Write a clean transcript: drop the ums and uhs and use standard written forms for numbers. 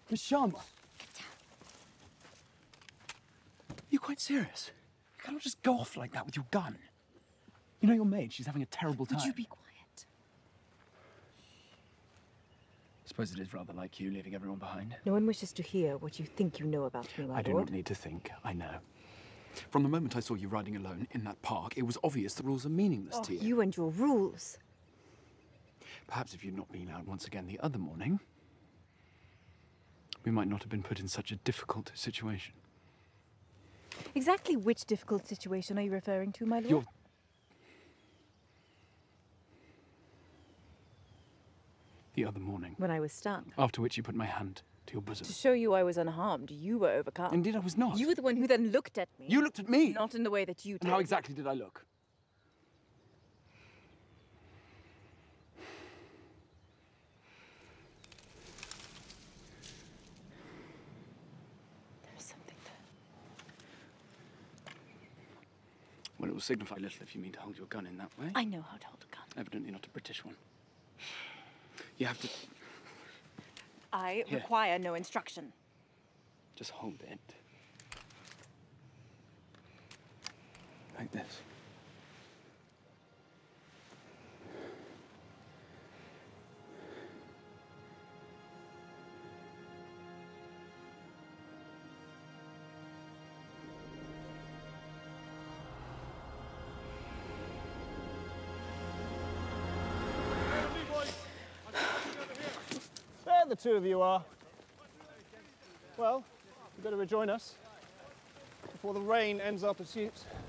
Miss Sharma. Are you quite serious? You cannot just go off like that with your gun. You know your maid, she's having a terrible time. Would you be quiet? I suppose it is rather like you, leaving everyone behind. No one wishes to hear what you think you know about me, my lord. I do not need to think, I know. From the moment I saw you riding alone in that park, it was obvious the rules are meaningless to you. You and your rules. Perhaps if you'd not been out once again the other morning, we might not have been put in such a difficult situation. Exactly which difficult situation are you referring to, my lord? The other morning. When I was stung. After which you put my hand to your bosom. To show you I was unharmed, you were overcome. Indeed, I was not. You were the one who then looked at me. You looked at me? Not in the way that you did. And how exactly did I look? There is something there. Well, it will signify little if you mean to hold your gun in that way. I know how to hold a gun. Evidently not a British one. You have to... I require no instruction. Just hold it. Like this. There the two of you are. Well, you better rejoin us before the rain ends our pursuit.